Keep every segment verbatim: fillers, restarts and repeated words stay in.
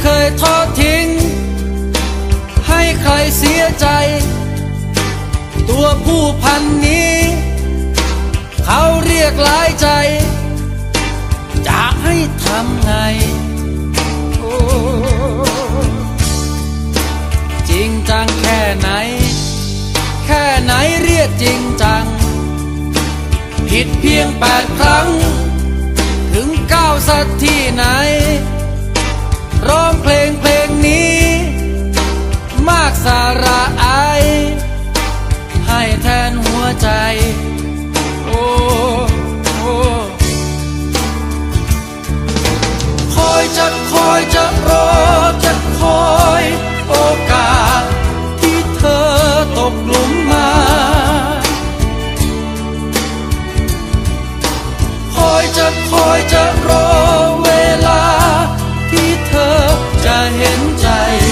เคยทอดทิ้งให้ใครเสียใจตัวผู้พันนี้เขาเรียกหลายใจจะให้ทำไงโอ้จริงจังแค่ไหนแค่ไหนเรียกจริงจังผิดเพียงแปดครั้งถึงเก้าสักที่ไหนร้องเพลงเพลงนี้มากสาระอายให้แทนหัวใจโอ้โอ้คอยจะคอยจะรอจะคอยโอกาสที่เธอตกหลุมมาคอยจะคอยจะรอเวลาที่เธอจะเห็นใจ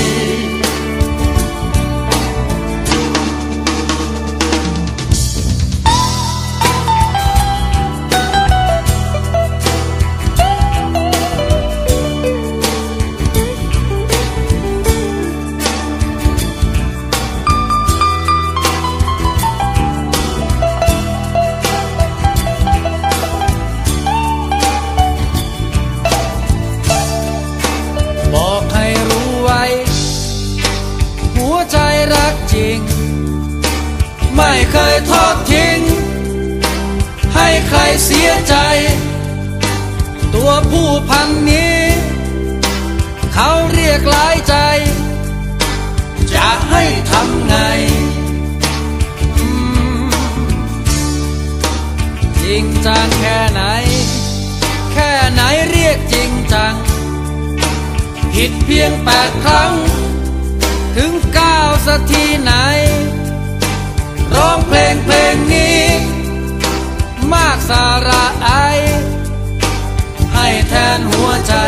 บอกให้รู้ไว้หัวใจรักจริงไม่เคยทอดทิ้งให้ใครเสียใจตัวผู้พันนี้เขาเรียกหลายใจจะให้ทำไงจริงจังแค่ไหนแค่ไหนเรียกจริงจังผิดเพียงแปดครั้งถึงเก้าสักทีไหนร้องเพลงเพลงนี้มากสาระอายให้แทนหัวใจ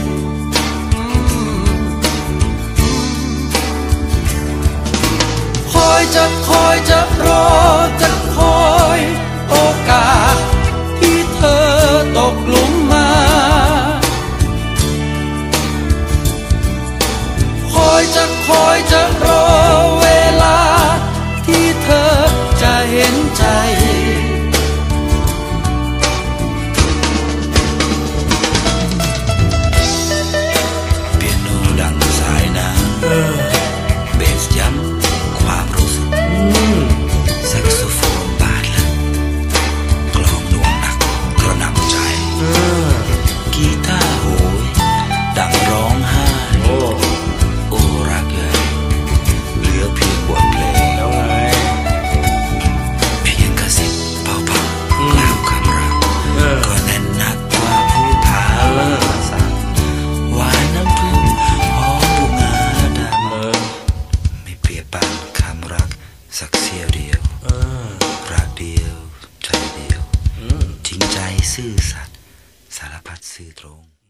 คอยจะคอยจะรอจะคอยโอกาสที่เธอตกหลุมมาคอยจะคอยจะรอเวลาที่เธอจะเห็นใจเปียโนดังสายน้ำเบสย้ำความรู้สึกแซกโซโฟนบาดลึกกลองหน่วงหนักกระหน่ำใจกีตาร์โหยดังร้องไห้โอ้รักเอ๋ยเหลือเพียงบทเพลงเพียงกระซิบเบาๆกล่าวคำรักก็แน่นหนักกว่าผู้พาสั่งหวานน้ำพึ่งหอมบุงาดำไม่เปรียบปานคำรักสักเสี้ยวเดียวรักเดียวใจเดียวจริงใจซื่อสัตย์สารพัดซื่อตรง